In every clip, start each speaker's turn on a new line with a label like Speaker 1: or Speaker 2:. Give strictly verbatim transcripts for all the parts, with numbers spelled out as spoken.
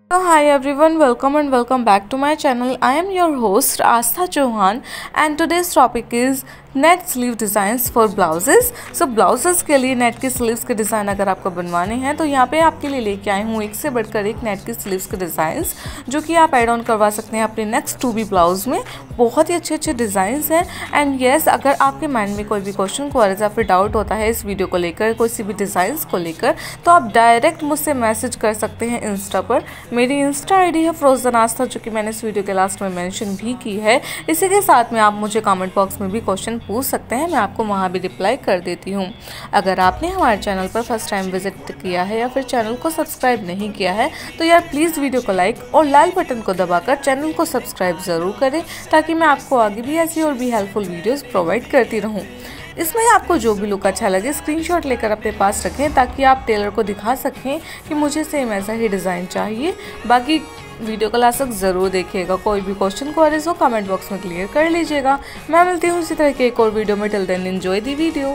Speaker 1: So hi everyone, welcome and welcome back to my channel. I am your host Astha Chauhan and today's topic is net sleeve designs for blouses. So blouses के लिए net की sleeves के design अगर आपको बनवाने हैं तो यहाँ पे आपके लिए लेके आई हूँ एक से बढ़कर एक नेट की स्लीव्स के डिज़ाइंस, जो कि आप ऐड ऑन करवा सकते हैं अपने नेक्स्ट टू बी ब्लाउज़ में। बहुत ही अच्छे अच्छे डिज़ाइंस हैं। एंड येस, अगर आपके माइंड में कोई भी क्वेश्चन क्वेरीज या फिर डाउट होता है इस वीडियो को लेकर, किसी भी डिज़ाइंस को लेकर, तो आप डायरेक्ट मुझसे मैसेज कर सकते हैं इंस्टा पर। मेरी इंस्टा आई डी है फ्रोजन आस्था, जो कि मैंने इस वीडियो के लास्ट में मैंशन भी की है। इसी के साथ में आप मुझे कमेंट बॉक्स में भी क्वेश्चन पूछ सकते हैं, मैं आपको वहाँ भी रिप्लाई कर देती हूँ। अगर आपने हमारे चैनल पर फर्स्ट टाइम विजिट किया है या फिर चैनल को सब्सक्राइब नहीं किया है तो यार प्लीज़ वीडियो को लाइक और लाल बटन को दबाकर चैनल को सब्सक्राइब ज़रूर करें, ताकि मैं आपको आगे भी ऐसी और भी हेल्पफुल वीडियोज़ प्रोवाइड करती रहूँ। इसमें आपको जो भी लुक अच्छा लगे स्क्रीनशॉट लेकर अपने पास रखें, ताकि आप टेलर को दिखा सकें कि मुझे सेम ऐसा ही डिज़ाइन चाहिए। बाकी वीडियो का लास्ट तक ज़रूर देखिएगा। कोई भी क्वेश्चन क्वेरीज हो कमेंट बॉक्स में क्लियर कर लीजिएगा। मैं मिलती हूँ इसी तरह के एक और वीडियो में। Till then enjoy the video.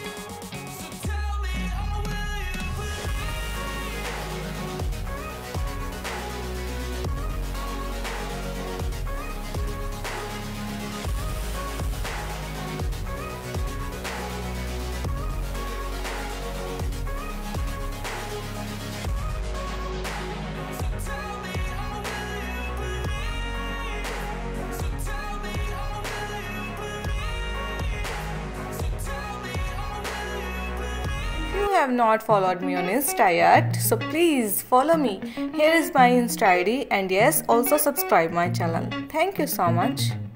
Speaker 1: You have not followed me on Insta yet, so please follow me. Here is my Insta I D, and yes, also subscribe my channel. Thank you so much.